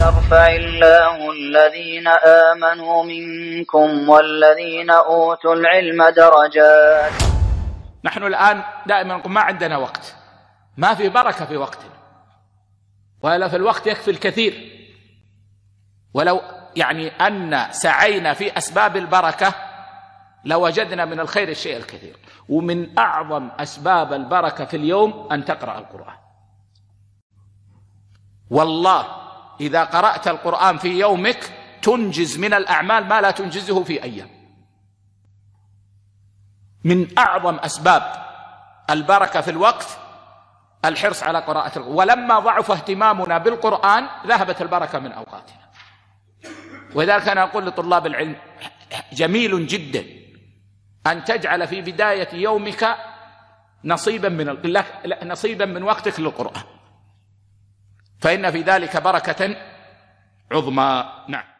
يرفع الله الذين آمنوا منكم والذين أوتوا العلم درجات. نحن الآن دائما نقول ما عندنا وقت، ما في بركة في وقتنا، وإلا في الوقت يكفي الكثير. ولو أن سعينا في أسباب البركة لوجدنا من الخير الشيء الكثير. ومن أعظم أسباب البركة في اليوم أن تقرأ القرآن. والله إذا قرأت القرآن في يومك تنجز من الأعمال ما لا تنجزه في أيام. من أعظم أسباب البركة في الوقت الحرص على قراءة القرآن. ولما ضعف اهتمامنا بالقرآن ذهبت البركة من أوقاتنا. ولذلك أنا أقول لطلاب العلم جميل جدا أن تجعل في بداية يومك نصيبا من وقتك للقرآن، فإن في ذلك بركة عظمى. نعم.